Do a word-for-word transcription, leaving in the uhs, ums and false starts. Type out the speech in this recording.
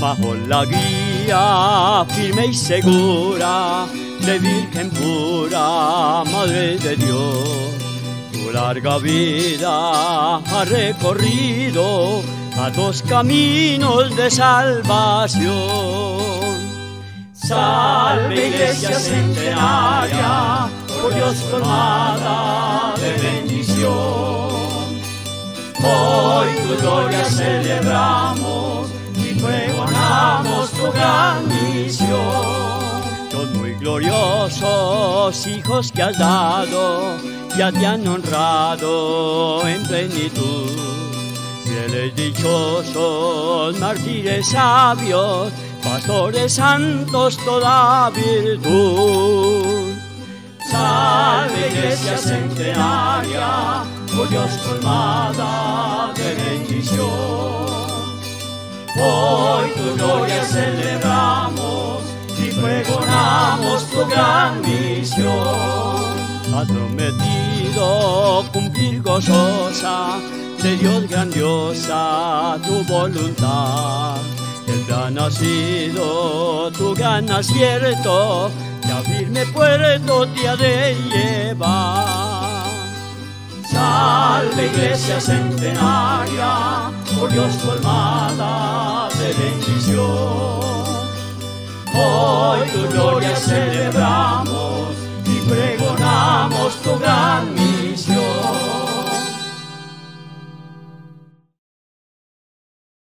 bajo la guía firme y segura de Virgen pura, Madre de Dios. Tu larga vida ha recorrido a dos caminos de salvación. Salve Iglesia centenaria, por Dios colmada de bendición. Hoy tu gloria celebramos y pregonamos tu gran misión. Son muy gloriosos hijos que has dado, ya te han honrado en plenitud. Fieles dichosos, mártires sabios, pastores santos, toda virtud. Salve Iglesia centenaria, por Dios colmada de bendición. Hoy tu gloria celebramos y pregonamos tu gran misión. Has prometido cumplir gozosa, de Dios grandiosa tu voluntad. El plan ha sido tu gran acierto, ya firme puerto te ha de llevar. Salve Iglesia centenaria, por Dios colmada de bendición. Hoy tu gloria celebramos y pregonamos tu gran misión.